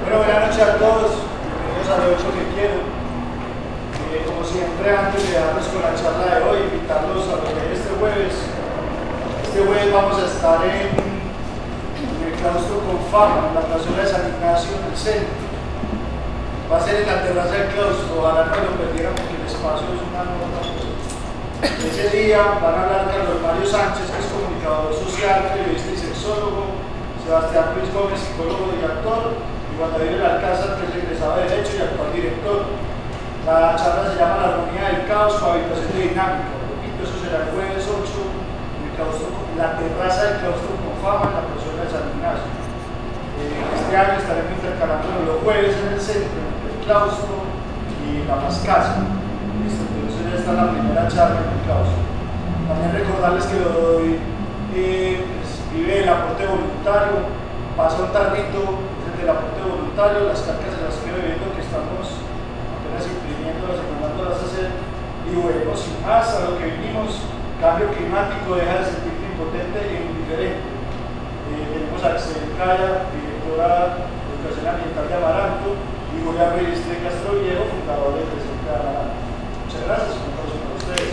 Bueno, buenas noches a todos, bienvenidos a Lo 8 que quiero. Como siempre, antes de darles con la charla de hoy, invitarlos a lo que es este jueves. Este jueves vamos a estar en el claustro con fama, en la plazuela de San Ignacio, en el centro. Va a ser en la terraza del claustro, ojalá no lo perdieran porque el espacio es una nota. Ese día van a hablar Carlos Mario Sánchez, que es comunicador social, periodista y sexólogo, Sebastián Luis Gómez, psicólogo y actor, y Juan David Alcázar, que es egresado de Derecho y actual director. La charla se llama La armonía del caos, cohabitación de dinámica. Repito, eso será el jueves 8 en el claustro, la terraza del claustro con fama, en la plazuela de San Ignacio. Este año estaremos intercalando los jueves en el centro, entre el claustro y la Mascasa. Entonces esta es la primera charla en el claustro. También recordarles que lo doy vive el aporte voluntario, pasa un tarrito, es el del aporte voluntario, las cartas se las estoy viendo que estamos apenas imprimiéndolas y mandándolas a hacer. Y bueno, sin más, a lo que vinimos, cambio climático, deja de sentirte impotente e indiferente. Tenemos a Axel Calla, directora de Educación Ambiental de Amaranto, y Julián Ruiz de Castro Viejo, fundador del Presente de Amaranto. Muchas gracias, un aplauso para ustedes.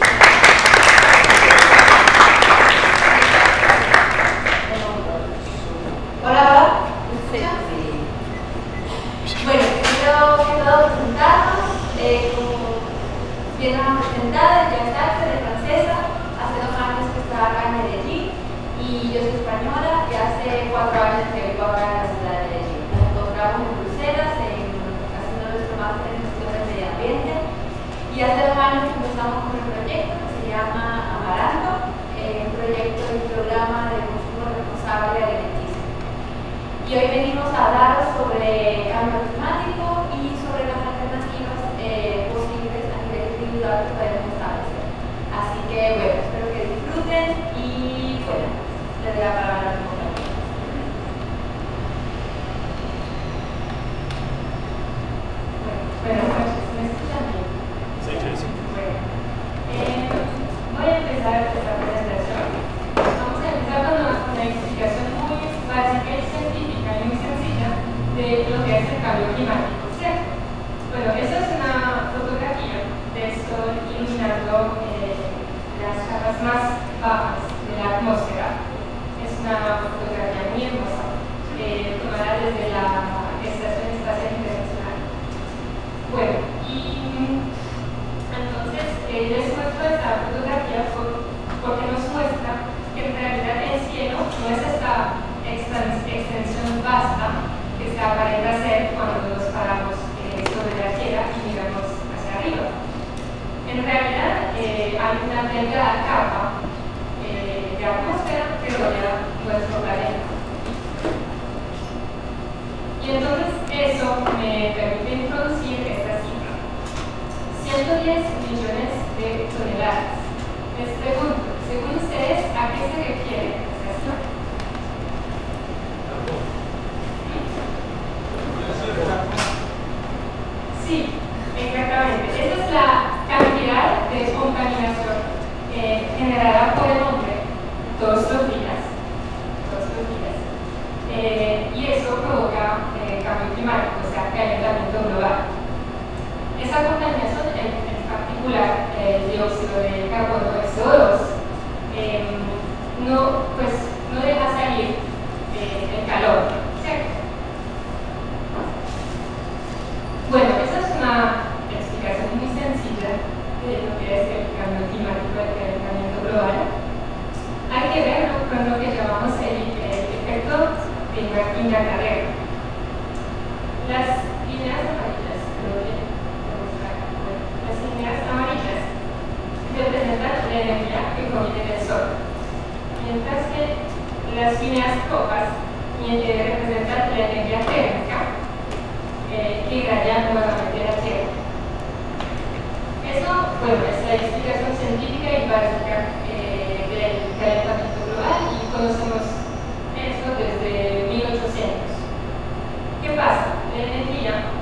Hola, ¿me escuchan? Sí. Bueno, primero que todo presentarnos, como bien nos han presentado, ya está, soy francesa, hace 2 años que estaba acá en Medellín y yo soy española y hace 4 años que vivo acá en la ciudad de Medellín. Nos encontramos en Bruselas, haciendo nuestro máster en gestión del medio ambiente y hace 2 años que empezamos con el proyecto que se llama Amaranto, un proyecto y programa de consumo responsable alimenticio. Y hoy venimos a hablar sobre cambio climático y sobre las alternativas posibles a nivel individual que podemos establecer. Así que bueno, espero que disfruten y bueno, les doy la palabra a mi compañero. Buenas noches, ¿me escuchan bien? Sí, sí, sí. Bueno, voy a empezar esta presentación. Vamos a empezar con una explicación muy básica y científica y muy sencilla de lo que es el cambio climático, ¿cierto? Bueno, esa es una fotografía del Sol iluminando las capas más bajas de la atmósfera. Es una fotografía muy hermosa, tomada desde la Estación Espacial Internacional. Bueno, y entonces les muestro esta fotografía porque nos muestra que en realidad el cielo no es esta extensión vasta que se aparenta ser cuando nos paramos sobre la Tierra y miramos hacia arriba. En realidad hay una delgada capa de atmósfera que rodea nuestro planeta. Y entonces eso me permite introducir esta cifra. 110 millones de toneladas. Les pregunto, según ustedes, ¿a qué se refiere esta cifra? Sí, exactamente. Esa es la cantidad de contaminación generada por el hombre todos los días. Y eso provoca cambio climático, o sea, calentamiento global. Esa contaminación, en particular el dióxido de carbono, el CO2, no deja salir el calor, ¿cierto? Bueno, esa es una explicación muy sencilla de lo que es el cambio climático, el calentamiento global. Hay que verlo con lo que llamamos el efecto de invernadero. Las líneas amarillas, representan la energía que proviene del Sol, mientras que las líneas rojas representan la energía térmica que irradia nuevamente la Tierra. Eso, bueno, es la explicación científica y básica del calentamiento global y conocemos eso desde 1800. ¿Qué pasa? La energía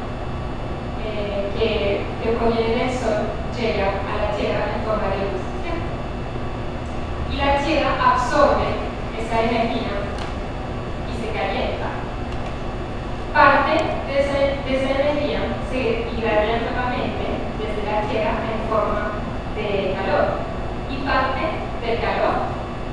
que proviene del Sol llega a la Tierra en forma de luz, ¿cierto? Y la Tierra absorbe esa energía y se calienta. Parte de esa parte del calor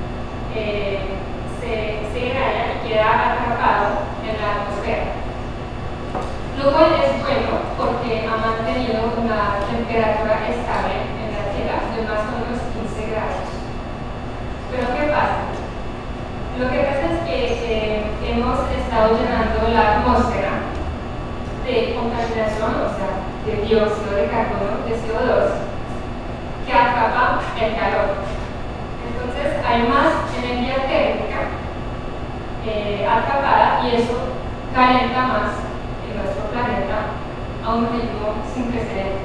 se irradia y queda atrapado en la atmósfera, lo cual es bueno porque ha mantenido una temperatura estable en la Tierra de más o menos 15 grados. Pero ¿qué pasa? Lo que pasa es que hemos estado llenando la atmósfera de contaminación, o sea, de dióxido de carbono, de CO2, que atrapa el calor. Entonces hay más energía térmica atrapada y eso calienta más en nuestro planeta a un ritmo sin precedentes.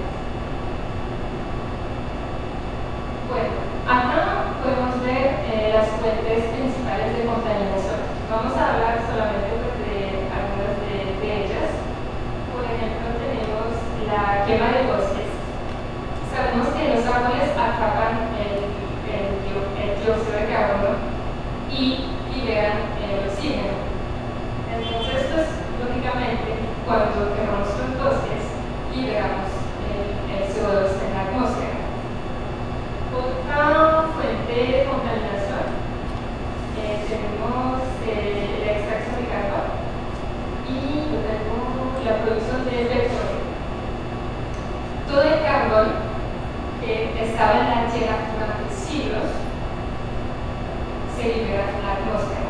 Bueno, acá podemos ver las fuentes principales de contaminación. Vamos a hablar solamente de algunas de ellas. Por ejemplo, tenemos la quema de bosques. Sabemos que los árboles atrapan el dióxido de carbono y liberan el oxígeno. Entonces, pues, lógicamente, cuando quemamos los bosques, liberamos el CO2 en la atmósfera. Otra fuente de contaminación tenemos la extracción de carbón y la producción de petróleo. Todo el carbón que estaba en la tierra durante siglos se libera en la atmósfera.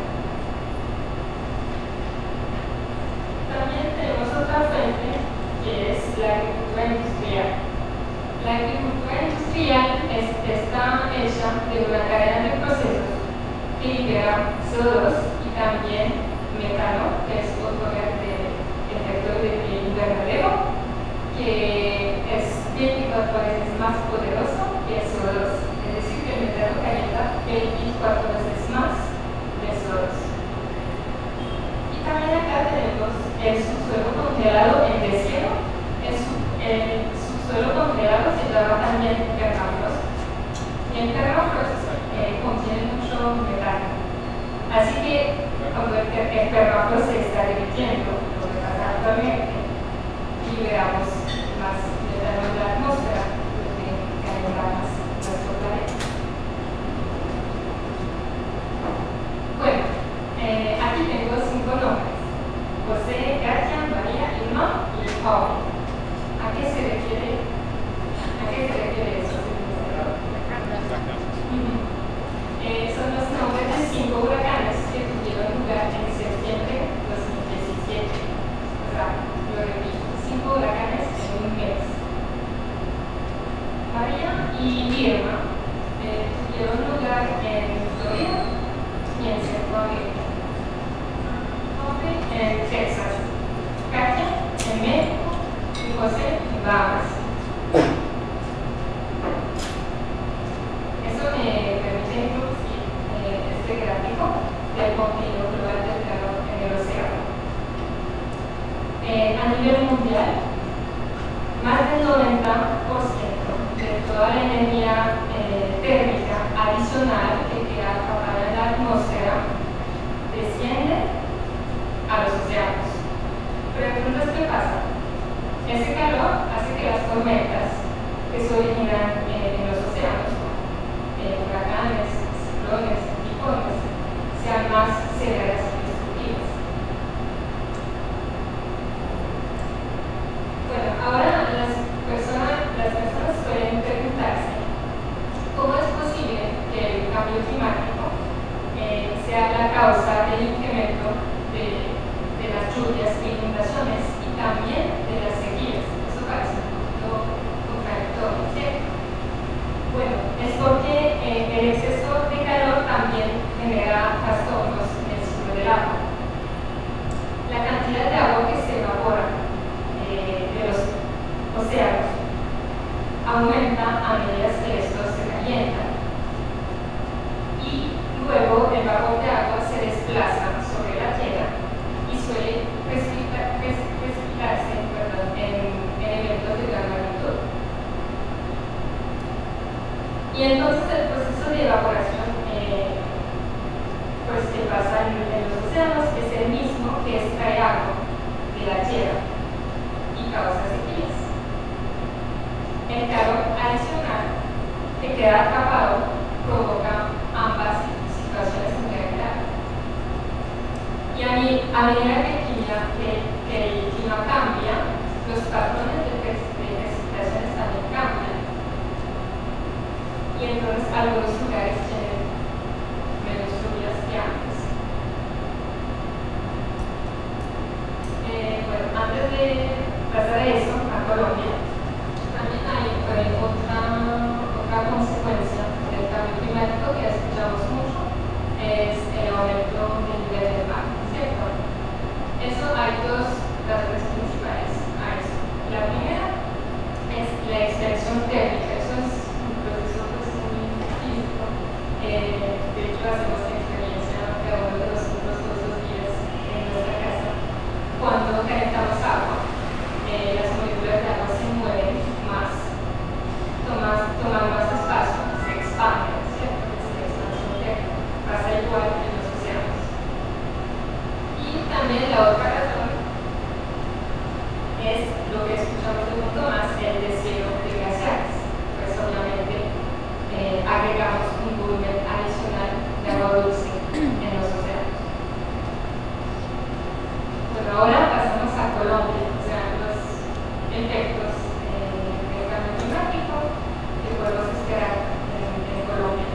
También tenemos otra fuente que es la agricultura industrial. La agricultura industrial está hecha de una cadena de procesos que libera CO2 y también metano, que es otro efecto de invernadero, que es 24 veces más poderoso que el CO2. Es decir, que el metano calienta 24 veces más de CO2. Y también acá tenemos el subsuelo congelado en deshielo. El subsuelo congelado se llama también permafrost. Y el permafrost contiene mucho metano. Así que cuando el permafrost se está derritiendo, lo que pasa actualmente, liberamos más metano en la atmósfera, lo que calienta más nuestro planeta. Bueno, aquí tengo 5 nombres: José, Katia, María, Irma y Paul. ¿A qué se refiere eso? Son los nombres de 5 huracanes que tuvieron lugar en septiembre de 2017. O sea, lo repito, 5 huracanes en un mes. María y Irma tuvieron lugar en Florida y en Centroamérica. Jorge en Texas, Katia en México y José en Bahamas. Eso me permite introducir este gráfico del contenido global del calor en el océano. A nivel mundial, más del 90% de toda la energía térmica adicional que queda atrapada en la atmósfera desciende a los océanos. Pero entonces, ¿qué pasa? Ese calor hace que las tormentas que se originan en los océanos, huracanes, ciclones, tifones, sean más severas y destructivas. Bueno, ahora las personas pueden preguntarse cómo es posible que el cambio climático sea la causa del incremento de las lluvias e inundaciones y también de las sequías. Eso parece un poquito contradictorio, ¿cierto? Bueno, es porque el exceso de calor también genera trastornos en el ciclo del agua. La cantidad de agua que se evapora de los océanos aumenta a medida que estos se calientan. Y luego el vapor de agua se desplaza sobre la tierra y suele precipitarse en eventos de gran magnitud. Y entonces el proceso de evaporación pues que pasa en los océanos es el mismo que extrae agua de la tierra y causa sequías. El calor adicional que queda atrapado provoca ambas situaciones en realidad. Y a medida que el clima cambia, los patrones de precipitaciones también cambian. Y entonces algunos lugares tienen menos lluvias que antes. Bueno, antes de pasar a eso, a Colombia, también hay otra consecuencia del cambio climático que escuchamos mucho, es el aumento del nivel del mar, ¿cierto? Eso hay dos razones principales a eso. La primera es la extensión térmica, eso es un proceso pues, muy físico. De hecho, hacemos la experiencia cada uno de nosotros todos los días en nuestra casa. Cuando calentamos agua, las moléculas de agua se mueven más, toman más espacio, se expanden, ¿cierto? Es la expansión térmica, pasa igual en los océanos. Y también la otra razón es lo que escuchamos de mundo más, el deshielo de glaciares. Pues obviamente agregamos un volumen adicional de agua dulce en los océanos. Bueno, ahora pasamos a Colombia, o sea, los efectos del cambio climático que podemos esperar en Colombia.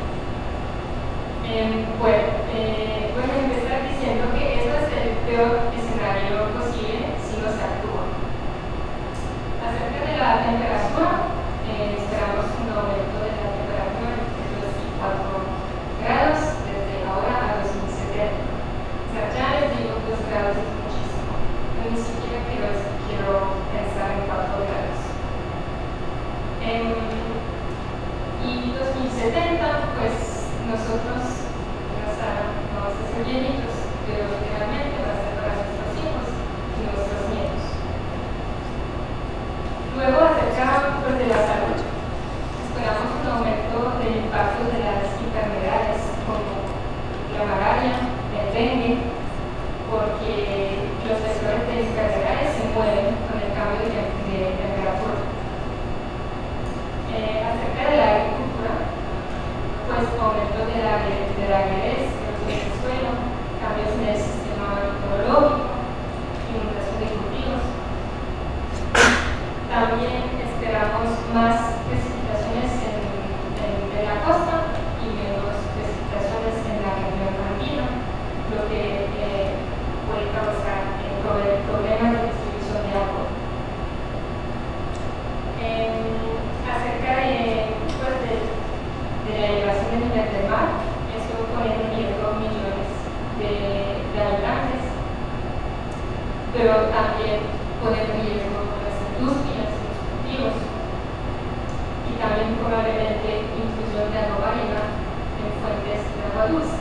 Voy a empezar diciendo que eso es el peor escenario posible si no se actúa. Acerca de la temperatura, esperamos un aumento de la temperatura de los 4 grados desde ahora a 2070. O sea, ya les digo 2 grados es muchísimo. Yo ni siquiera quiero pensar en 4 grados. Y 2070, pues nosotros vamos a ser viejitos, pero literalmente va a ser para nuestros hijos y nuestros nietos. Luego, acerca pues, de la salud, esperamos un aumento del impacto de las enfermedades como la malaria, el dengue, porque los vectores de enfermedades se mueven con el cambio de temperatura. Acerca de la agricultura, pues aumento de la aridez, del suelo, cambios en el sistema hidrológico, inundación de cultivos. También esperamos más precipitaciones en la costa y menos precipitaciones en la región andina, lo que puede causar problemas de distribución de agua. Acerca pues, de la elevación del nivel del mar, eso pone en riesgo millones de habitantes, pero también pone en riesgo las industrias, los cultivos y también probablemente inclusión de agua marina en fuentes de agua dulce.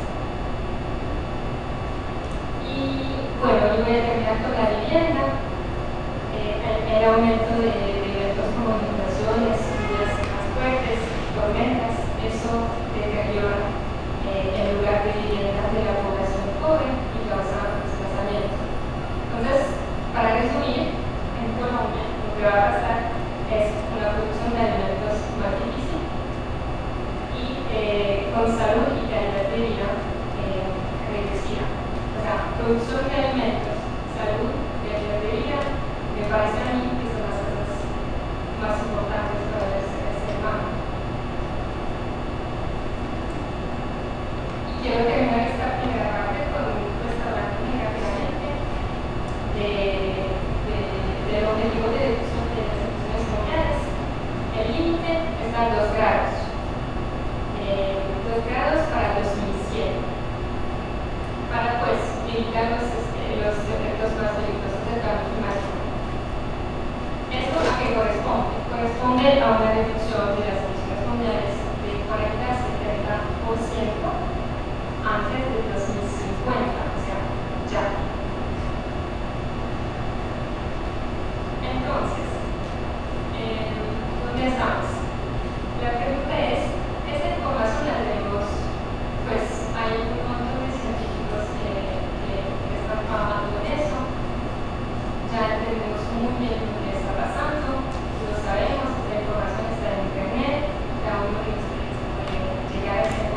Y bueno, yo voy a terminar con la vivienda. El aumento de eventos como inundaciones, lluvias más fuertes, tormentas, eso deteriora el lugar de vivienda de la población pobre y causa desplazamiento. Entonces, para resumir, en Colombia lo que va a pasar es una producción de alimentos más difícil y con salud y calidad de vida reducida. O sea, producción de alimentos, salud, calidad de vida, me parece a mí que son las cosas más importantes para el ser humano. Y quiero terminar esta primera parte con hablando muy rápidamente del objetivo de reducción de las emisiones mundiales. El límite está en 2 grados. 2 grados para 2100. Para pues evitar los efectos más peligrosos del cambio climático. ¿Esto a qué corresponde? Corresponde a una reducción de las emisiones mundiales de 40 a 70% antes de 2050, o sea, ya. Entonces, ¿dónde estamos? La pregunta es, ¿esta información la tenemos? Pues hay un montón de científicos que están trabajando en eso. Ya entendemos muy bien lo que está pasando, lo sabemos, la información está en internet, cada uno de ustedes puede llegar a esa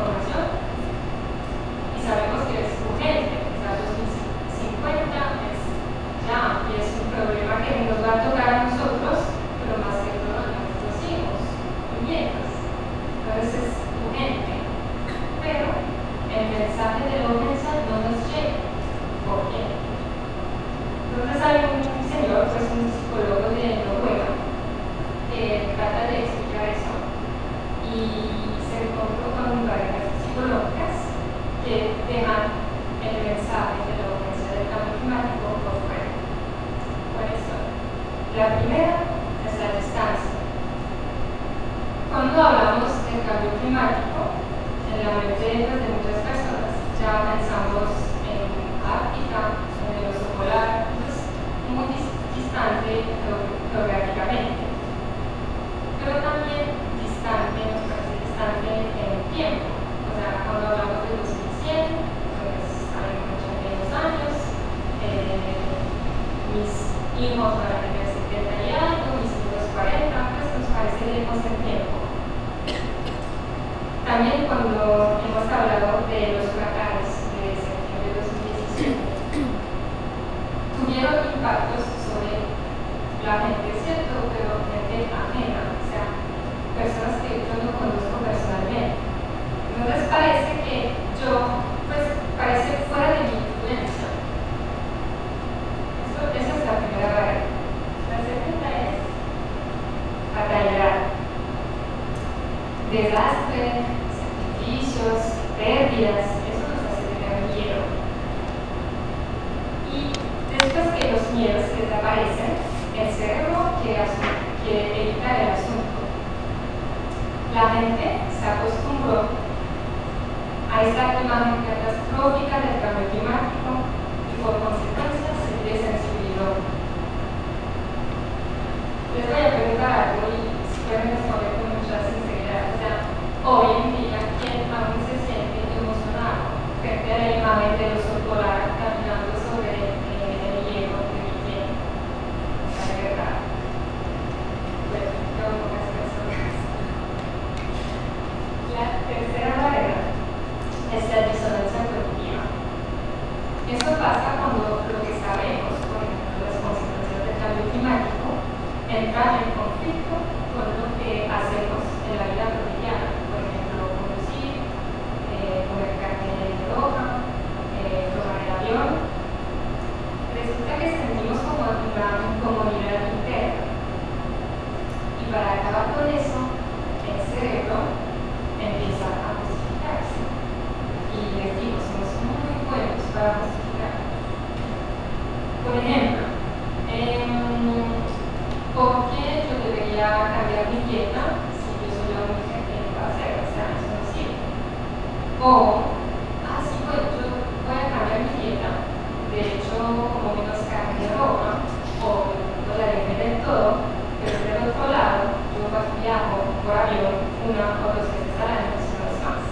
sale un señor, pues un psicólogo de Noruega, que trata de explicar eso y se encontró con varias psicológicas que dejan el mensaje de la urgencia del cambio climático por fuera. ¿Cuáles son? La primera es la distancia. Cuando hablamos del cambio climático, en la mente de muchas personas ya pensamos en África, en el oso polar, entonces muy distante geográficamente, pero también distante, nos parece distante en el tiempo. O sea, cuando hablamos de 2100, pues hay 82 años, mis hijos van a tener 70 y algo, mis hijos 40, pues nos parece lejos en tiempo. También cuando hemos hablado de los huracanes de septiembre de 2017, tuvieron impactos sobre la gente, ¿cierto? Pero gente ajena, o sea, personas que yo no conozco personalmente. Entonces parece que yo, pues parece fuera de mi influencia. Esa es la primera barrera. La segunda es fatalidad. Desastre, sacrificios, pérdidas, eso nos hace tener miedo. Y después que los miedos desaparecen, el cerebro quiere evitar el asunto. La gente se acostumbró a esta imagen catastrófica del cambio climático y por consecuencia se desensibilizó. Les voy a preguntar algo y si pueden responder con mucha sinceridad. O sea, hoy en día, ¿quién aún se siente emocionado frente a la imagen del oso polar caminando sobre el hielo de Guillén? La verdad. Bueno, yo pocas personas. La tercera barrera es la disonancia cognitiva. Eso pasa cuando lo que sabemos, por ejemplo, las consecuencias del cambio climático, entra en conflicto con lo que hacemos en la vida cotidiana. Por ejemplo, conducir, comer carne roja, tomar el avión. Resulta que sentimos como una incomodidad interna. Y para acabar con eso, el cerebro empieza a justificarse. Y les digo, somos muy buenos para justificar. Por ejemplo, ¿por qué yo debería cambiar mi dieta si yo soy la única que lo va a hacer? O sea, eso no sirve. O, sí, bueno, yo voy a cambiar mi dieta, de hecho, como menos carne roja, o la dejé del todo, pero del otro lado, yo viajo por avión 1 o 2 veces al año, si no es más.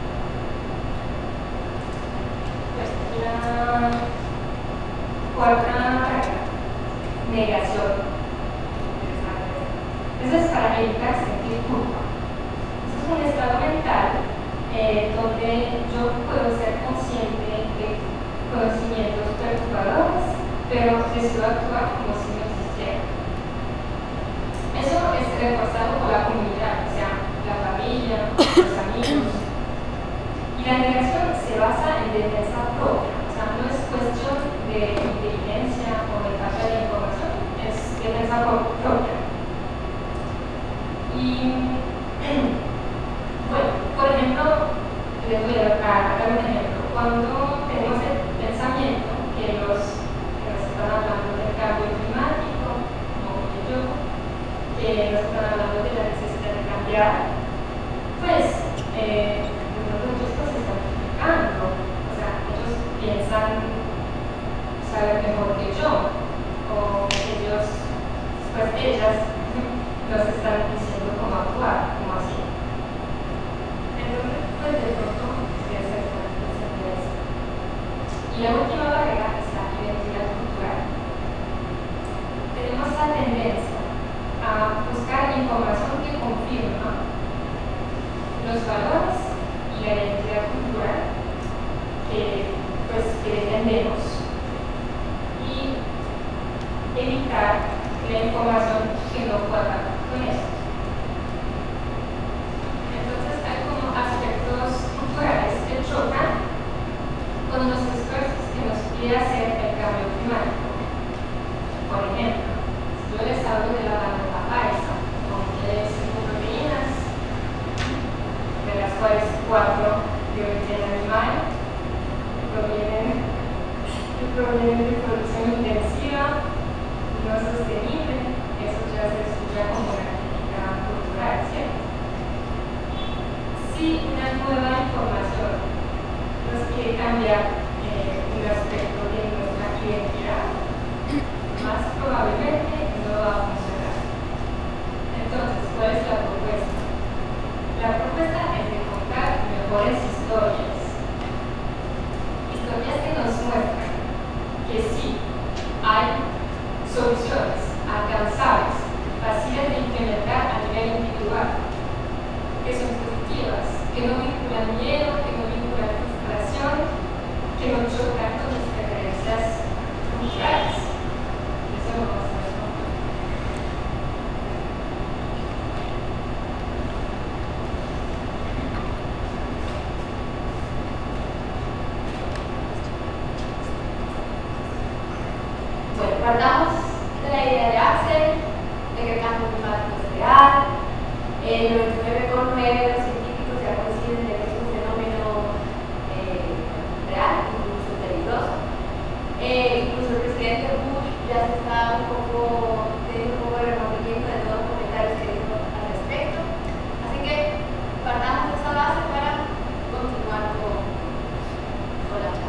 La cuarta regla, negación. Eso es para evitar sentir culpa. Eso es un estado mental donde yo puedo ser consciente de conocimientos perturbadores, pero decido actuar como si no existiera. Eso es reforzado por la comunidad, o sea, la familia, los amigos. Y la negación se basa en defensa propia, o sea, no es cuestión de inteligencia o de falta de información, es defensa propia. Y bueno, por ejemplo, les voy a dar un ejemplo. Cuando tenemos el pensamiento que nos están hablando del cambio climático, como yo, que nos están hablando de la necesidad de cambiar, pues ellos pues se están criticando, o sea, ellos piensan saber mejor que yo, o ellos, pues ellas nos están diciendo cómo actuar, cómo así. Entonces, pues de pronto, ustedes se están pensando eso. Y la última barrera es la identidad cultural. Tenemos la tendencia a buscar información que confirma los valores y la identidad cultural que defendemos y evitar la información que no cuadra con eso. Entonces hay como aspectos culturales que chocan con los esfuerzos que nos pide hacer el cambio climático. cultura como la crítica cultural, ¿cierto? Si una nueva información nos quiere cambiar un aspecto de nuestra identidad, más probablemente no va a funcionar. Entonces, ¿cuál es la propuesta? La propuesta es de contar mejores historias. Historias que nos muestran que sí hay soluciones alcanzables, fáciles de implementar a nivel individual, que son positivas, que no vinculan miedo, que no vinculan frustración, que no chocan con nuestras creencias culturales. Eso lo vamos a ver. Bueno, partamos de la idea de Axel, de que el cambio climático es real. El 99,9% de los científicos ya coinciden de que es un fenómeno real, incluso peligroso. Incluso el presidente Bush ya se está teniendo un poco de remordimiento de todos los comentarios que dijo al respecto. Así que partamos de esa base para continuar con la charla.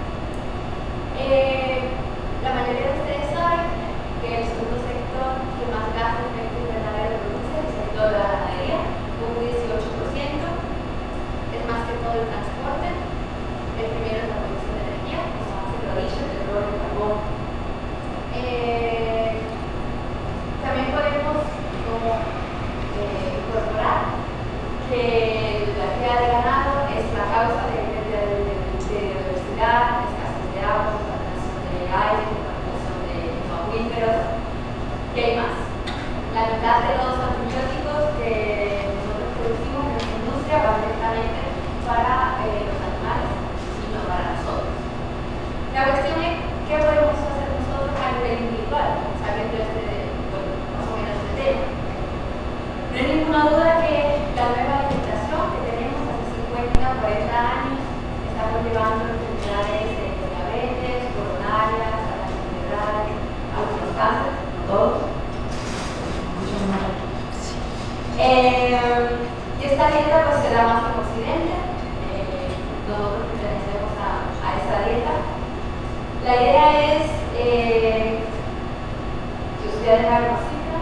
La mayoría de ustedes saben que el segundo sector que más gases de efecto invernadero produce es el sector de la ganadería, con un 18%, es más que todo el transporte. El primero es la producción de energía, como hace lo dicho, el petróleo y el carbón. También podemos incorporar que la cría de ganado es la causa de biodiversidad, escasez de agua, contaminación de aire, contaminación de acuíferos. ¿Qué hay más? La mitad de los antibióticos que nosotros producimos en nuestra industria van directamente para los animales y no para nosotros. La cuestión es qué podemos hacer nosotros a nivel individual, sabiendo más o menos este tema. No hay ninguna duda que la nueva alimentación que tenemos hace 50, 40 años está conllevando enfermedades de diabetes, coronarias, ataques cerebrales, algunos cánceres, no todos. Y esta dieta pues se da más en Occidente, nosotros pertenecemos a esa dieta. La idea es, si os voy a dejar una cifra,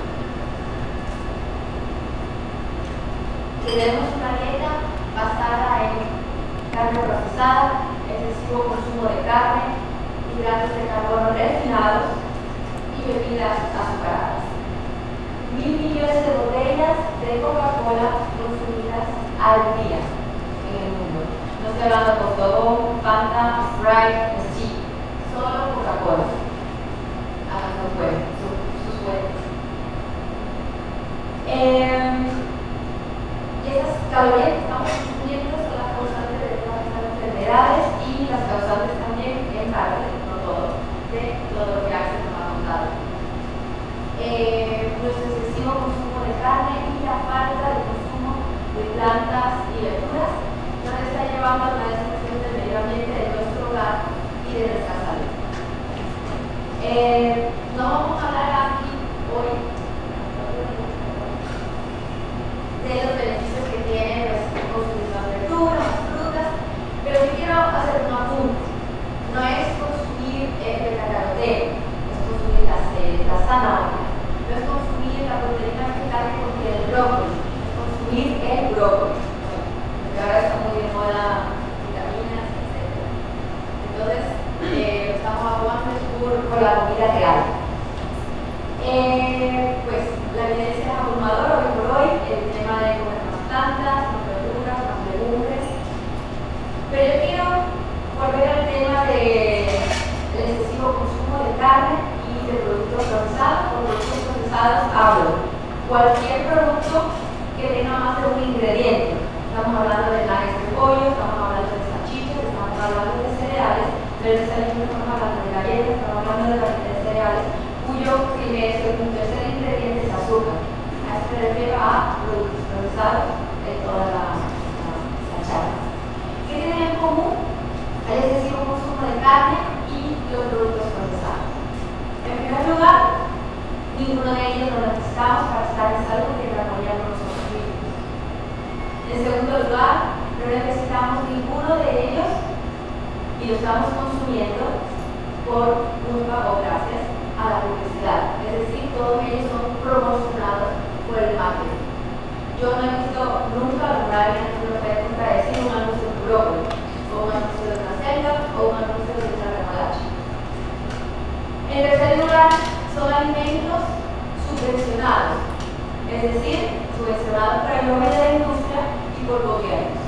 que tenemos una dieta basada en carne procesada, excesivo consumo de carne, hidratos de carbono refinados y bebidas azucaradas. 1.000 millones de botellas de Coca-Cola consumidas al día en el mundo. No estoy hablando de Coca-Cola, Fanta, Sprite, sí, solo Coca-Cola. Hagan sus huevos. Y esas calorías que estamos consumiendo son las causantes de todas estas enfermedades y las causantes también, en parte, no todo, de todo lo que Axel nos ha contado. Nuestro excesivo consumo de carne y la falta de consumo de plantas y verduras nos está llevando a una destrucción del medio ambiente de nuestro hogar y de nuestra salud. No vamos a hablar aquí hoy de los beneficios que tiene consumir las verduras, las frutas, pero sí quiero hacer un apunte. No es consumir el cacarote, es consumir la zanahoria. No es consumir la proteína vegetal que contiene el brócoli, es consumir el brócoli. Porque ahora está muy de moda vitaminas, etc. Entonces, estamos abogando por la comida real. Pues la evidencia es abrumadora hoy por hoy, el tema de comer más plantas, más verduras, más legumbres. Pero yo quiero volver al tema del excesivo consumo de carne y de productos procesados. Por productos procesados hablo cualquier producto que tenga más de un ingrediente. Estamos hablando de nuggets de pollo, estamos hablando de salchichas, estamos hablando de cereales, pero en desayuno estamos hablando de galletas, estamos hablando de barritas de cereales, cuyo primer, segundo, tercer ingrediente es azúcar. A esto me refiero a productos procesados de toda la charla. ¿Qué tienen en común? El excesivo consumo de carne y los productos procesados. En primer lugar, ninguno de ellos no necesita necesitamos para estar en salud y en armonía con nosotros mismos. En segundo lugar, no necesitamos ninguno de ellos y lo estamos consumiendo por culpa o gracias a la publicidad. Es decir, todos ellos son promocionados por el marketing. Yo no he visto nunca alguna vez en una red contradecir un anuncio de brócoli, o un anuncio de una selga, o un anuncio de una remolacha. En tercer lugar, son alimentos subvencionados, es decir, subvencionados por el nombre de la industria y por gobiernos.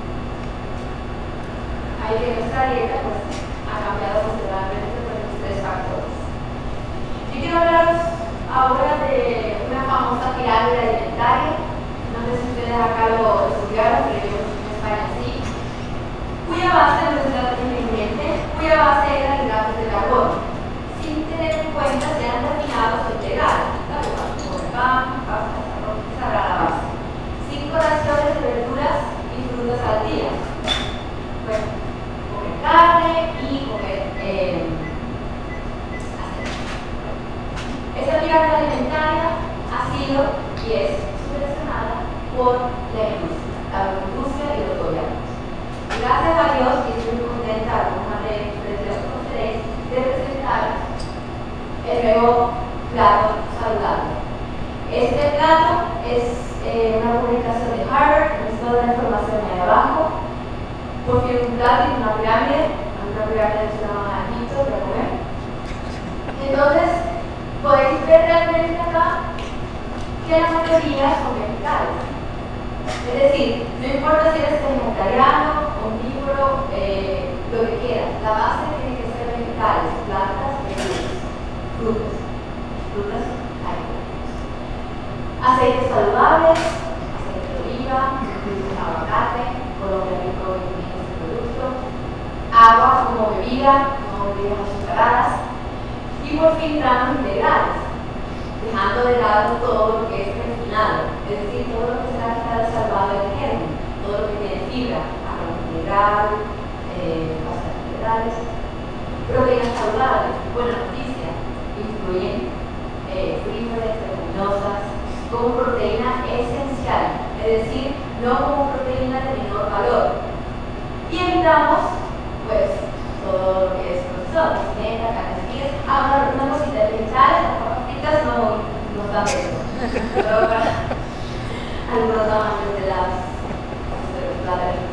Hay que nuestra dieta pues, ha cambiado considerablemente por estos tres factores. Yo quiero hablaros ahora de una famosa pirámide alimentaria. No sé si ustedes acá lo estudiaron, pero yo en España sí, cuya base no es la inteligente, cuya base era el hidratos de carbono, sin tener en cuenta si eran refinados o integrales, como el pan, pasta, arroz, esa era la base. 5 raciones de verduras y frutas al día. Bueno, comer carne y comer aceite. Esta pirámide alimentaria ha sido y es subvencionada por la industria y los gobiernos. Gracias a Dios, y estoy muy contenta, como más de los conoceréis, de presentar el nuevo plato saludable. Este plato es una publicación de Harvard, les doy la información ahí abajo. Por fin un plato y una pirámide que se llama Egipto para comer. Entonces, podéis ver realmente acá que la mayoría son vegetales. Es decir, no importa si eres vegetariano, omnívoro, lo que quieras, la base tiene que ser vegetales, plantas, verduras, frutas, aceites saludables, aceite de oliva, aguacate, Colombia rico en este producto, agua como bebida, no bebidas azucaradas, y por fin granos integrales, dejando de lado todo lo que es refinado, es decir, todo lo que será salvado del germen, todo lo que tiene fibra, arroz integral, pastas integrales, proteínas saludables. Buena noticia, incluyen frijoles, leguminosas, como proteína esencial, es decir, no como proteína de menor valor. Y evitamos, pues, todo lo que es procesado, pimienta, carnes frías. Una cosita de pensar, las papas fritas no están de eso, pero para algunos amantes de los plátanos.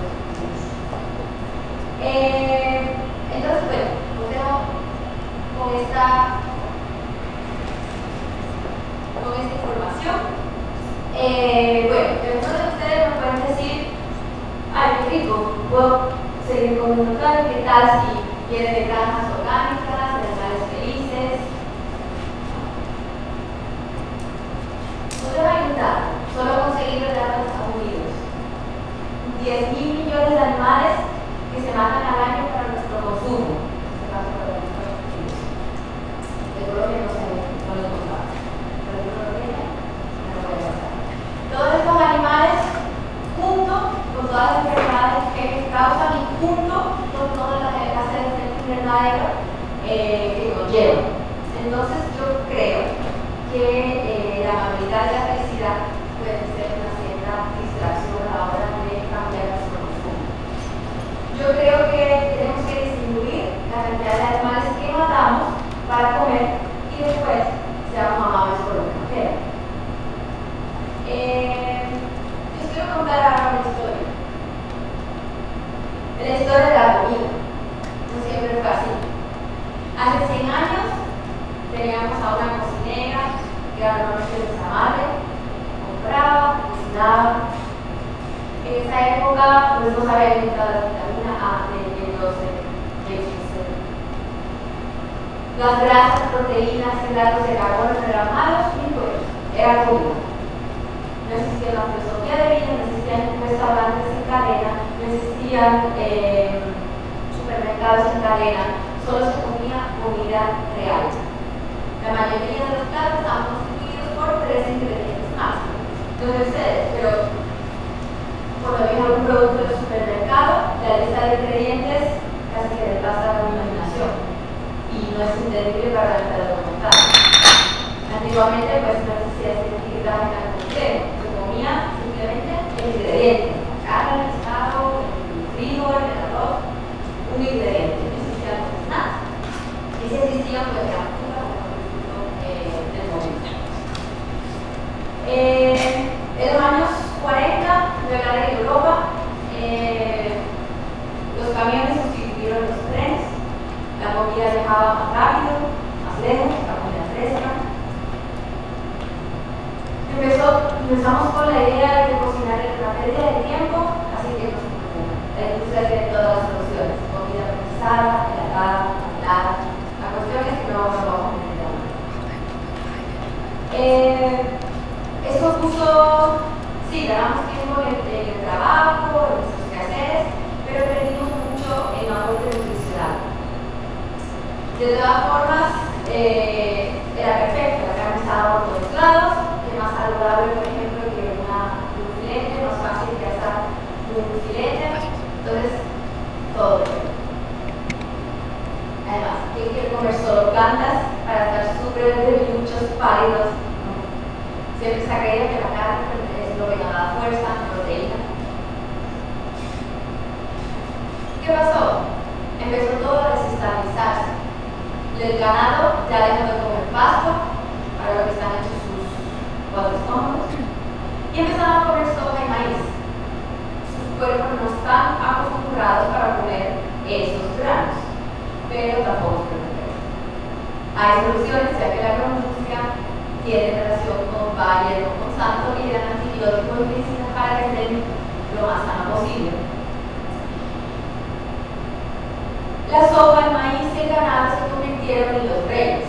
Entonces, bueno, os dejo con esta información. Bueno, algunos de ustedes me pueden decir, ay, qué rico, puedo seguir comiendo carne, ¿qué tal si quieren de granjas orgánicas, de animales felices? No te va a ayudar, solo conseguir los datos de Estados Unidos. 10.000 millones de animales que se matan al año para nuestro consumo. En este caso, para los Estados Unidos. De Colombia no sé, no lo he contado. Pero yo no lo tiene, no lo voy a pasar. Todos estos animales, junto con todas las enfermedades que causan y junto con todas las clases de efectos invernadero que conllevan. Entonces, yo creo que la amabilidad y la felicidad pueden ser una cierta distracción a la hora de cambiar nuestro consumo. Yo creo que tenemos que disminuir la cantidad de animales que matamos para comer y después seamos amables por lo que nos queda. Les quiero contar ahora una historia. La historia de la comida. No siempre fue así. Hace 100 años teníamos a una cocinera que era la noche de nuestra madre, compraba, cocinaba. En esa época pues no se había inventado la vitamina A, D, B12, B15. Las grasas, proteínas, hidratos de carbono no eran malos ni buenos, era comida. No existía la filosofía de vida, no existían restaurantes en cadena, no existían supermercados en cadena, solo se comía comida real. La mayoría de los platos estaban constituidos por 3 ingredientes más. No sé ustedes, pero cuando ven algún producto del supermercado, la lista de ingredientes casi que le pasa con imaginación y no es entendible para la documental. Antiguamente pues no existía este empezamos con la idea de cocinar en una pérdida de tiempo, así que no se preocupen. La industria tiene todas las soluciones: comida procesada, enlatada, congelada. La cuestión es que no nos vamos a meter en nada. Esto puso, sí, ganamos tiempo en el trabajo, en nuestros quehaceres, pero perdimos mucho en la parte nutricional. De todas formas, era perfecto, la carne estaba por todos lados, que más saludable, por ejemplo, que un filete, más fácil que hacer un filete, entonces, todo bien. Además, ¿quién quiere comer solo plantas para estar súper debiluchos, pálidos? Siempre se ha creído que la carne es lo que nos da fuerza, proteína. ¿Qué pasó? Empezó todo a desestabilizarse. El ganado ya dejó de comer pasto, para lo que están hechos sus cuatro estómagos, y empezaron a comer soja y maíz. Sus cuerpos no están acostumbrados para comer esos granos, pero tampoco se preocupen. Hay soluciones, ya que la agroindustria tiene relación con Bayer, con Monsanto, y dan antibióticos y medicinas para que estén lo más sano posible. La soja, el maíz y el ganado se convirtieron en los reyes.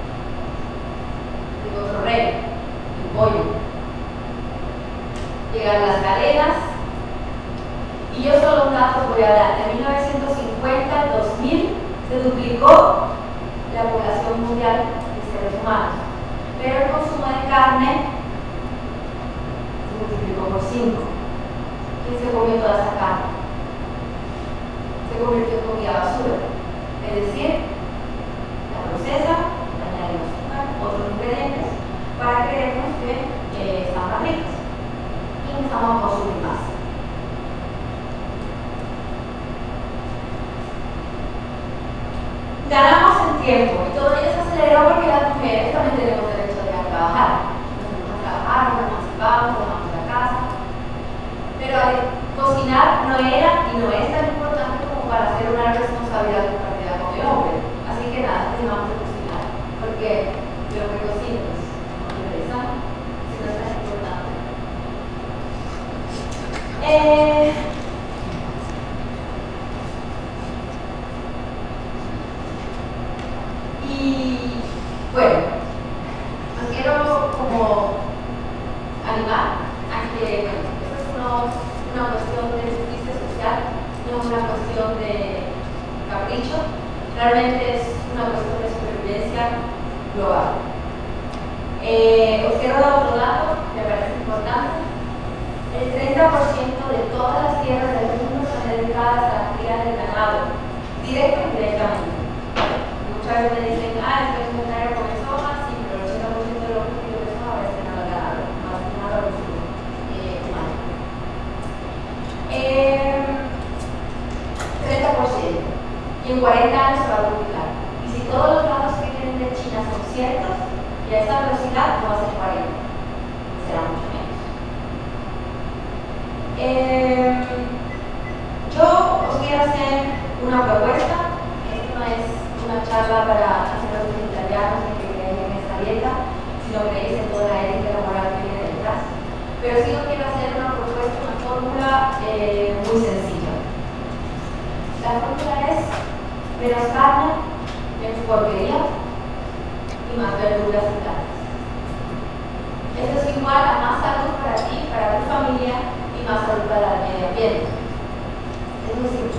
En otro rey, el pollo. Llegaron las cadenas, y yo solo un dato voy a dar. De 1950 al 2000 se duplicó la población mundial de seres humanos, pero el consumo de carne se multiplicó por 5. ¿Quién se comió toda esa carne? Se convirtió en comida basura, es decir, la procesa, le añadimos azúcar, otros ingredientes, para creernos que están más ricas y empezamos a consumir más. Ganamos en tiempo y todo ello se aceleró porque las mujeres también tenemos derecho de ir a trabajar. Nos fuimos a trabajar, nos emancipamos, dejamos la casa, pero cocinar no era y no es tan importante como para hacer una responsabilidad compartida con el hombre. Así que nada, dejamos de cocinar, porque lo que cocino es no me interesa, si no es tan importante. Y bueno, los quiero como animar a que, bueno, esto es una cuestión de justicia social, no es una cuestión de capricho, realmente es una cuestión de supervivencia global. Os quiero dar otro dato, me parece importante. El 30% de todas las tierras del mundo son dedicadas a la cría del ganado, directo o indirectamente. Muchas veces me dicen, es que es necesario comer soja, sí, pero el 80% de los cultivos de soja va destinado al ganado, más destinado al consumo humano. 30%. Y en 40 años se va a duplicar. Y si todos los datos que vienen de China son ciertos, y a esta velocidad no va a ser 40, será mucho menos. Yo os quiero hacer una propuesta. Esto no es una charla para hacer los vegetarianos ni que creéis en esta dieta, sino creéis en toda la ética y la moral que viene detrás. Pero sí os quiero hacer una propuesta, una fórmula muy sencilla. La fórmula es menos carne, menos porquería y más verduras y carnes. Esto es igual a más salud para ti, para tu familia y más salud para el medio ambiente. Es muy simple.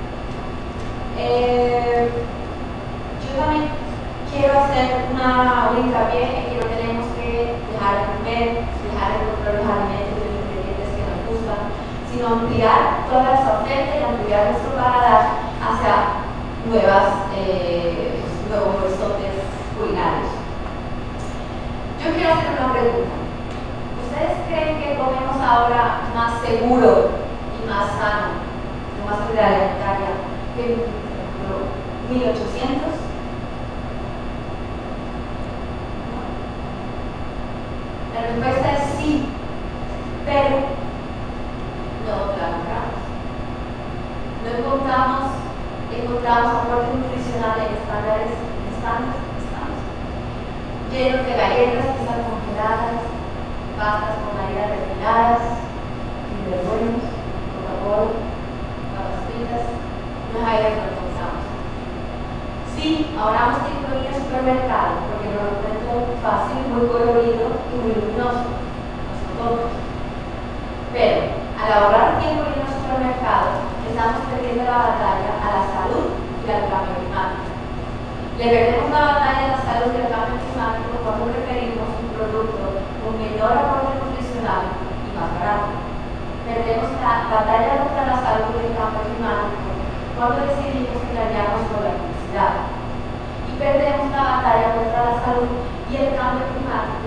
Yo también quiero hacer una hincapié en que no tenemos que dejar de comer, dejar de comprar los alimentos y los ingredientes que nos gustan, sino ampliar toda esa oferta y ampliar nuestro paladar hacia nuevos horizontes culinarios. Yo quiero hacer una pregunta. ¿Ustedes creen que comemos ahora más seguro y más sano, con más seguridad alimentaria que en 1800? La respuesta es sí, pero no la encontramos. Encontramos aportes nutricionales en estándares llenos de galletas que están congeladas, pastas con harinas refinadas, buenos, Coca-Cola, papas fritas, unas harinas que no usamos. Sí, ahora vamos a incluir el supermercado, porque nos lo encuentro fácil, muy colorido y muy luminoso, no son tontos. Pero al ahorrar tiempo en el supermercado, estamos perdiendo la batalla a la salud y al cambio climático. Le perdemos la batalla a la salud y al cambio climático cuando preferimos un producto con menor aporte nutricional y más barato. Perdemos la batalla contra la salud y el cambio climático cuando decidimos engañarnos con la publicidad. Y perdemos la batalla contra la salud y el cambio climático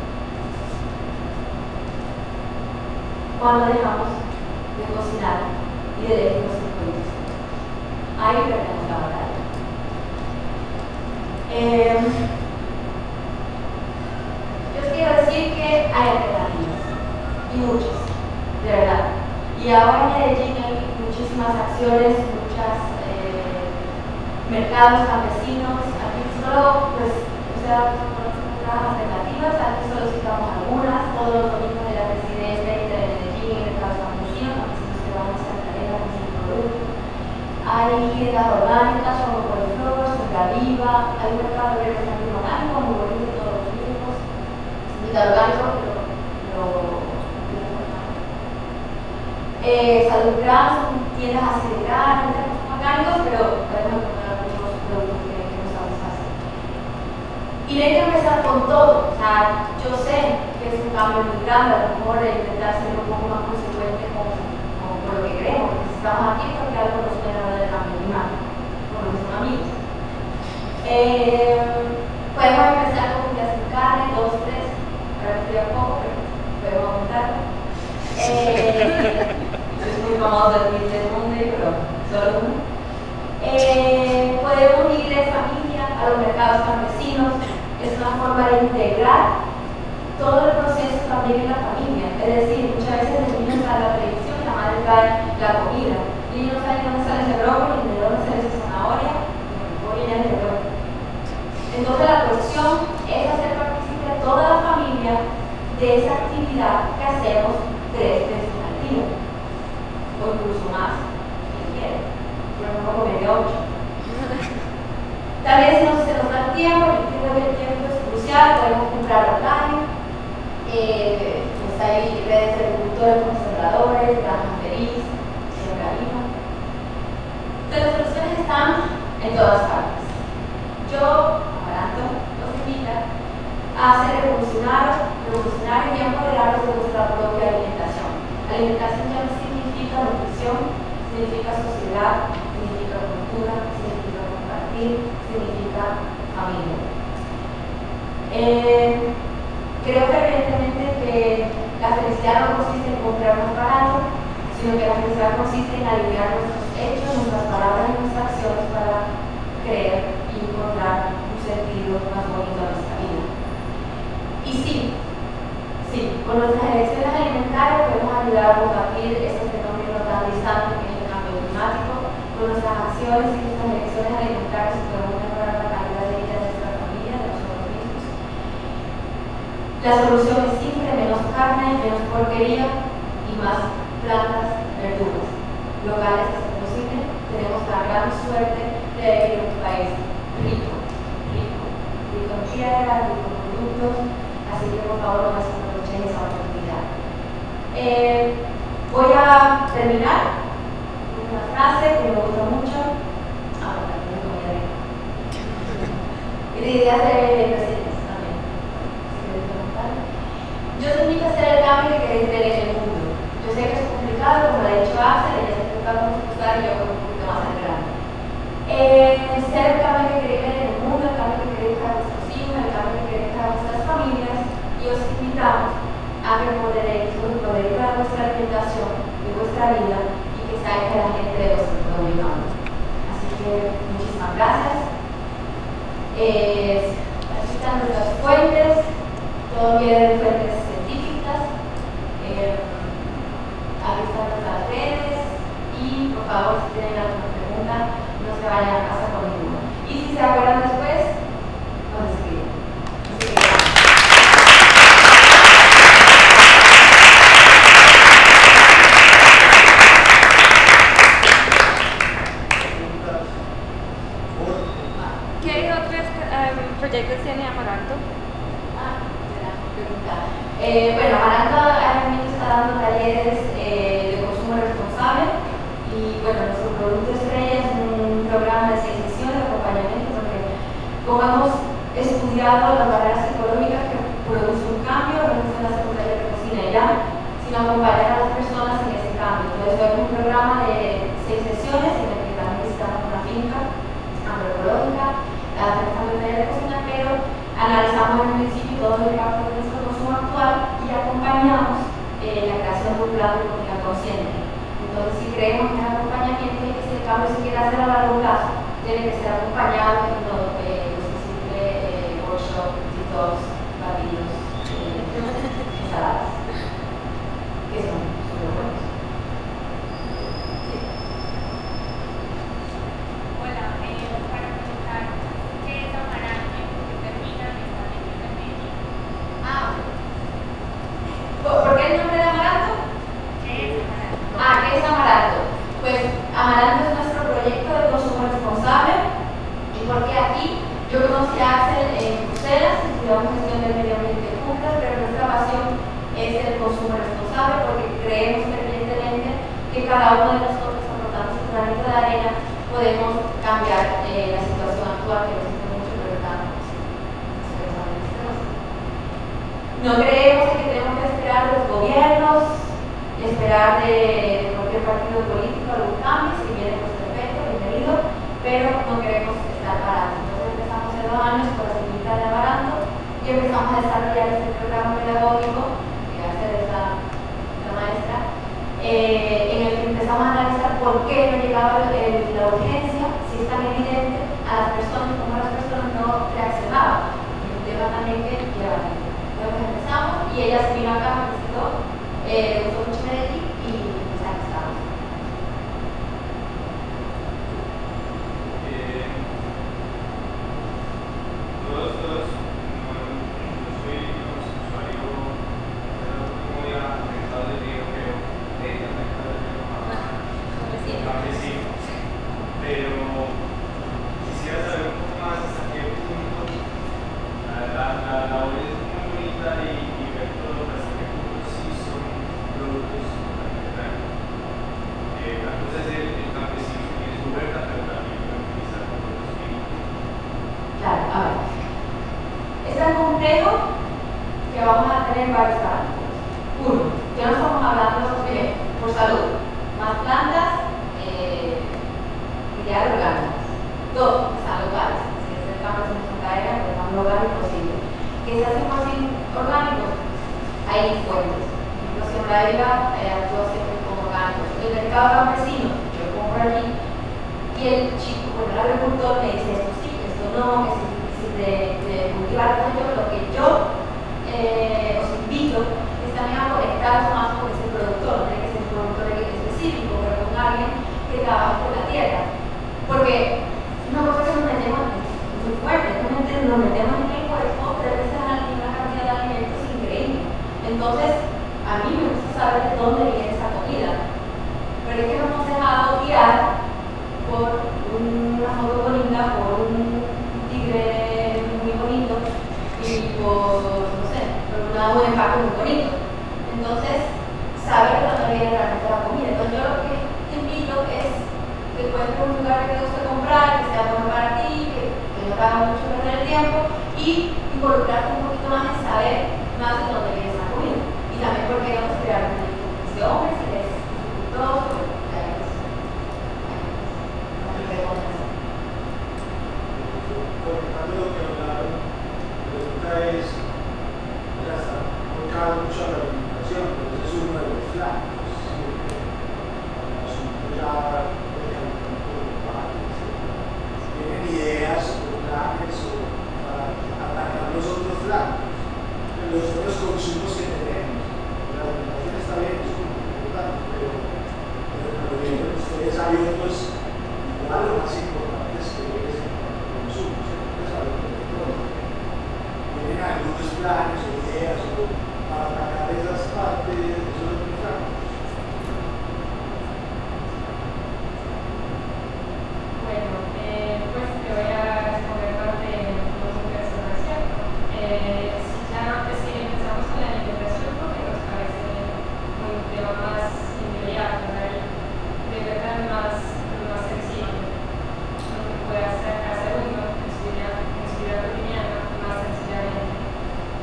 cuando dejamos de cocinar y de elegir los productos. Ahí perdemos la batalla. Yo os quiero decir que hay alternativas, y muchas, de verdad. Y ahora en Medellín hay muchísimas acciones, muchos mercados campesinos. Aquí solo, pues, o sea, conocen otras alternativas, aquí solo citamos algunas. Todos los domingos de la presidencia y de Medellín, en mercados campesinos que van a Santa Elena con su producto. Hay tiendas orgánicas como Coliflor, Sombra Viva, hay un mercado verde también orgánico, muy bonito, todos los mismos. Mitad orgánico, Salud Gran, son tiendas así de gran, orgánicos, pero podemos encontrar muchos productos que no sabemos hacer. Y no hay que empezar con todo. O sea, yo sé que es un cambio muy grande, a lo mejor intentar ser un poco más consecuente con lo que queremos. Estamos aquí porque algo nos puede hablar del cambio climático, porque son amigos. Podemos empezar con comidas sin carne, 2, 3, para que a poco, pero podemos aumentarlo. Es muy famoso el Mr. Monday, pero solo uno. Podemos ir de familia a los mercados campesinos. Es una forma de integrar todo el proceso también en la familia. Es decir, muchas veces el niño sale a la televisión, la madre trae la comida. El niño no sabe dónde sale ese brócoli, de dónde sale esa zanahoria, y viene el brócoli. Entonces la cuestión es hacer partícipe a toda la familia de esa actividad que hacemos 3 veces al día, o incluso más, si quiere. Yo no puedo comer de 8. También si no se nos da el tiempo, yo entiendo que el tiempo es crucial, podemos comprar online. Pues hay redes de agricultores como Sembradores, Granja Feliz, Sembradino. Entonces las soluciones están en todas partes. Yo, Amaranto, los invito a hacer revolucionar y empoderarnos de nuestra propia alimentación. Alimentación ya no significa nutrición, significa sociedad, significa cultura, significa compartir, significa familia. Creo fervientemente que la felicidad no consiste en comprar más barato, sino que la felicidad consiste en alinear nuestros hechos, nuestras palabras y nuestras acciones para creer y encontrar un sentido más bonito a nuestra vida. Y sí, con nuestras elecciones alimentarias podemos ayudar a combatir este fenómeno tan distante que es el cambio climático. Con nuestras acciones y nuestras elecciones alimentarias podemos mejorar la calidad de vida de nuestra familia, de nosotros mismos. La solución es simple: menos carne, menos porquería y más plantas, verduras locales que es posible. Tenemos la gran suerte de vivir en un país rico en tierra, rico en productos, así que por favor no desaprovechen esa oportunidad. Voy a terminar con una frase que me gusta mucho. También comida rica. Y de ideas de presentes también. Yo os invito a hacer el cambio que queréis ver en el mundo. Yo sé que es complicado, como lo ha dicho Axel, ella se preocupa por juzgar y yo con un poquito más al grano. Ser el cambio que queréis ver en el mundo, el cambio que queréis para vuestros hijos, el cambio que queréis para vuestras familias, y os invitamos a que empoderéis a vuestra alimentación y vuestra vida y que saque a la gente de vuestro pueblo. Así que muchísimas gracias. Aquí están nuestras fuentes, todo viene de fuentes científicas. Aquí están nuestras redes y por favor, si tienen alguna pregunta, no se vayan a casa con ninguna. Y si se acuerdan después, nos escriben. Amaranto? Bueno, Amaranto ahora mismo está dando talleres de consumo responsable y bueno, nuestro producto estrella es un programa de 6 sesiones de acompañamiento porque como hemos estudiado las barreras psicológicas que produce un cambio, no es una secundaria de cocina y ya, sino acompañar a las personas en ese cambio. Entonces, es un programa de 6 sesiones en el que también visitamos una finca agroecológica, hacemos taller de cocina, pero analizamos en el principio todo el impacto de nuestro consumo actual y acompañamos la creación de un plan de política consciente. Entonces, si creemos en el acompañamiento y que si el cambio se quiere hacer a largo plazo, tiene que ser acompañado en los posibles workshops, detox, batidos, ensaladas, que son súper buenos. Hola, para preguntar, ¿qué es Amaranto y por qué termina en esta línea media? ¿Por qué el nombre de Amaranto? ¿Qué es Amaranto? ¿Qué es Amaranto? Pues Amaranto es nuestro proyecto de consumo responsable. ¿Y por qué aquí? Yo conocí a Axel en Bruselas, estudiamos gestión del medio ambiente juntas, pero nuestra pasión es el consumo responsable porque creemos fervientemente que cada uno de nosotros, aportando su granito de arena, podemos cambiar la situación actual que nos siento mucho, pero estamos no creemos que tenemos que esperar de los gobiernos, esperar de cualquier partido político algún cambio, si viene pues perfecto, bienvenido, pero no queremos estar parados. Entonces empezamos hace 2 años con la semillita de Amaranto y empezamos a desarrollar este programa pedagógico, que hace de la maestra, en el que empezamos a analizar por qué no llegaba la urgencia, si es tan evidente a las personas, cómo las personas no reaccionaban. Y un tema también que lleva tiempo. Entonces empezamos y ella se vino acá, me visitó, usó mucho Medellín y pues aquí estamos. Todos, yo soy usuario, muy afectado del río, creo, afectado del río campesino, pero quisiera saber un poco más hasta qué punto la labor es muy bonita y ver todo, hasta qué punto sí son productos alimentarios. La cosa es el campesino que tiene su huerta, pero también puede utilizar productos químicos. Claro, a ver. Es tan complejo que vamos a tener varios parámetros. Uno, ya no estamos hablando de por salud, más plantas, ideal orgánicas. 2, están locales. Si es el campo de Santa Caera, pues más local posible. Que sea 100% orgánico, hay fuentes. Por ejemplo, Siembra Viva actúa siempre como orgánico. El mercado campesino, yo compro allí, y el chico, bueno, el agricultor me dice esto sí, esto no, que es difícil de cultivar. Entonces, lo que yo os invito es también a conectaros más con ese productor, no tiene que ser un productor específico, pero con alguien que trabaja con la tierra. Porque una cosa que nos metemos muy fuerte, nos metemos en el cuerpo 3 veces al día una cantidad de alimentos increíble. Entonces, a mí me gusta saber de dónde viene esa comida. Pero es que nos hemos dejado guiar por una foto bonita, por un tigre muy bonito y por, no sé, por un empaque muy bonito. Entonces, saber de dónde viene realmente la comida. Entonces, yo lo que te invito es que encuentres un lugar que te guste comprar, que sea bueno para ti, que no te haga mucho perder el tiempo y involucrarte un poquito más en saber más de dónde viene esa comida. Y también porque vamos a crear un proyecto de hombres, que es fructuoso, Comentando lo que hablaron, la pregunta es, ya está enfocado mucho a la alimentación, pero ese es uno de los flancos. El asunto ya tienen ideas o planes para atacar los otros flancos, los otros consumos que tenemos. La alimentación está bien, es muy importante, pero como dijeron ustedes, hay otros igual o más importantes que es el consumo. Tienen algunos planes o ideas para atacar esas partes de esos otros flancos. Bueno, pues te voy a responder parte de los personas, ¿cierto?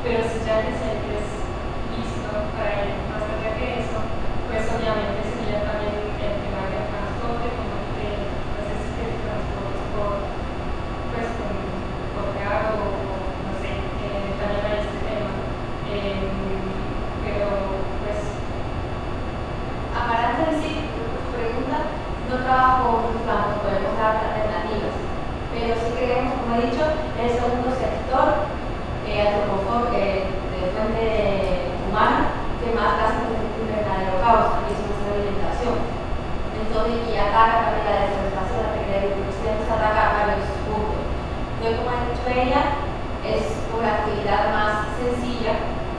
pero si ya el diseño es listo para ir más allá que eso, pues obviamente sería también el tema del transporte, como que no sé si el transporte pues por carro o no sé, también hay este tema. Pero pues aparte en sí, tu pregunta, no trabajo con otros planos, podemos dar alternativas, pero sí creemos, como he dicho, en el segundo sector de fuente humana que más gasta un verdadero caos, que es nuestra alimentación. Entonces, y ataca también la deforestación, la pérdida de biodiversidad, nos ataca a varios puntos. Entonces, como ha dicho ella, es una actividad más sencilla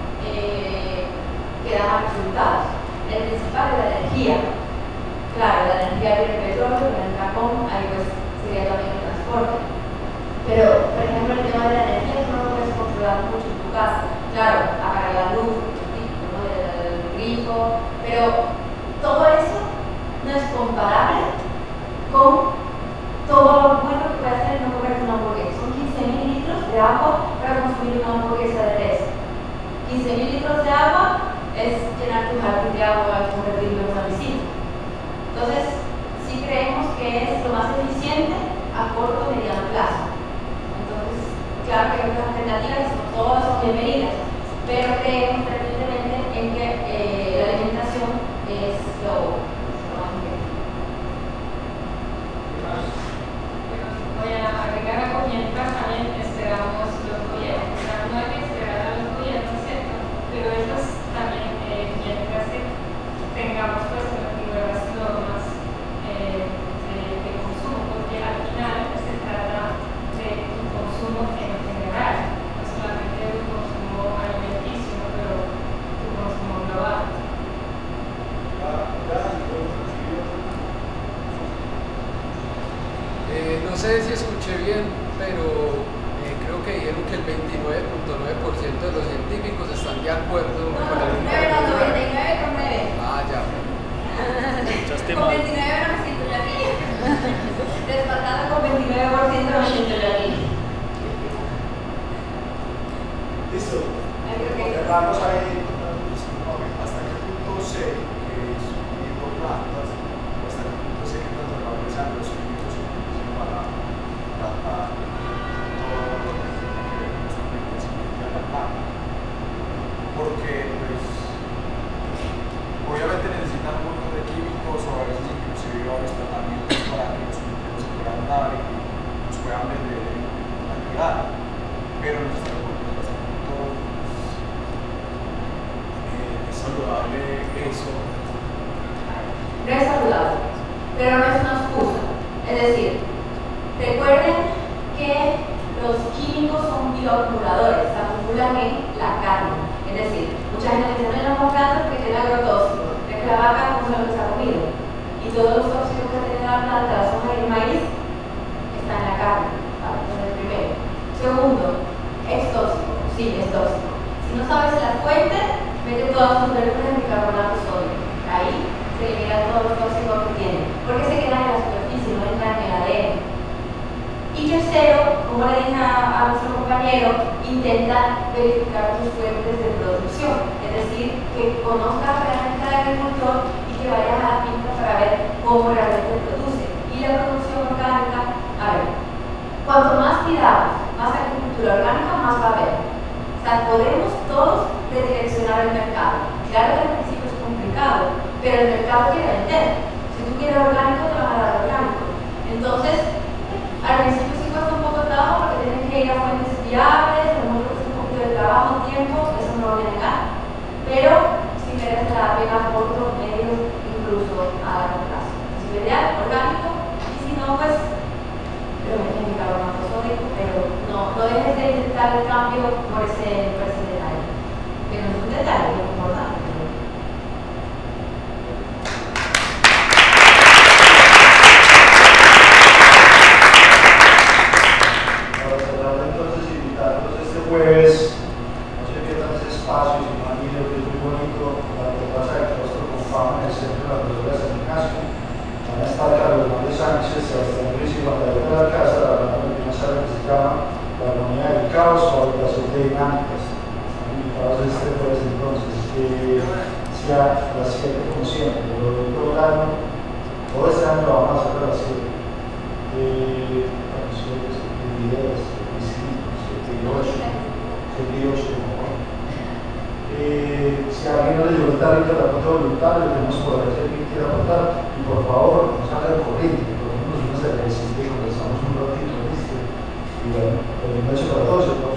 que da más resultados. El principal es la energía. Claro, la energía viene del petróleo, viene del carbón, ahí pues sería también el transporte. Pero, por ejemplo, el tema de la energía no lo puedes controlar mucho en tu casa. Claro, apagar la luz, el grifo, pero todo eso no es comparable con todo lo bueno que puede hacer no comer una hamburguesa. Son 15 mililitros de agua para consumir una hamburguesa de res. 15 mililros de agua es llenar tu jardín de agua y convertirlo en una piscina. Entonces, sí creemos que es lo más eficiente a corto y mediano plazo. Entonces, claro que hay otras alternativas y todas son bienvenidas, pero creemos fervientemente en que la alimentación es lo más importante. Voy a agregar a mientras también esperamos los gobiernos. O sea, no hay que esperar a los gobiernos, ¿cierto? Pero ellos también, mientras tengamos pues nuevas normas de consumo, porque al final se trata de un consumo en general, no solamente de un consumo alimenticio, pero un consumo global. No sé si escuché bien, pero creo que dijeron que el 29.9% de los científicos están de acuerdo con la No, 99,9. Ah, ya. Con 29 no me siento yo aquí. Descartado con 29% no me siento yo aquí. Listo. Vamos a ir hasta qué punto C, que es ir por plantas, o hasta qué punto C que tanto va pensando los químicos para tratar todo lo que tiene que ver con nuestra alimentación de la planta. Porque, pues, obviamente necesitan un montón de químicos o a veces inclusive varios tratamientos para que los químicos se puedan dar y que nos puedan vender en cantidad. Pero nuestro punto es saludable eso. No es saludable, pero no es una excusa. Es decir, recuerden que los químicos son bioacumuladores, se acumulan en la carne. Es decir, mucha gente dice, no le vamos planta porque tiene agrotóxico, es que la vaca no sabe lo que se ha comido. Y todos los tóxicos que tiene la planta, la soja y el maíz, están en la carne. ¿Vale? Entonces, primero. Segundo, es tóxico. Sí, es tóxico. Si no sabes la fuente, mete todos tus verduras en bicarbonato de sodio. Ahí se eliminan todos los tóxicos que tiene. Porque se quedan en la superficie, no entran en el ADN. Y tercero, como le dije a nuestro compañero, intenta verificar tus fuentes de producción. Es decir, que conozcas realmente al agricultor y que vayas a la finca para ver cómo realmente produce. Y la producción orgánica, a ver, cuanto más pidamos, más agricultura orgánica, más va a haber. O sea, podemos todos redireccionar el mercado. Claro que al principio es complicado, pero el mercado quiere vender. Si tú quieres orgánico, te van a dar orgánico. Entonces, al principio sí cuesta un poco de trabajo porque tienen que ir a fuentes viables, a lo mejor cuesta un poquito de trabajo, tiempo, eso no lo voy a negar. Pero si merece la pena por otros medios, incluso a largo plazo. Si lo ideal, orgánico, y si no, pues lo meten en bicarbonato sódico, pero no dejes de intentar el cambio por ese detalle. Que no es un detalle, es importante. Jueves, no sé qué tal ese espacio, si no han ido, que es muy bonito, la terraza del Claustro con Fama en el centro de la profesora San Ignacio. Van a estar Carlos Manuel Sánchez, Sebastián Ruiz y Magdalena de Alcázar hablando de una sala que se llama La Armonía del Caos, Fabricación de Dinámicas. preparados este jueves entonces. Ya a las 7 como siempre, todo el año, todo este año lo vamos a hacer a las 7. Canciones, videos, distintos, 78, si a alguien no le llegó el tarrito de aporte voluntario, tenemos por ahí que alguien quiera aportar, y por favor, no salga de corriente, por lo menos uno se resiste y conversamos un ratito, ¿viste? Y bueno, feliz noche para todos.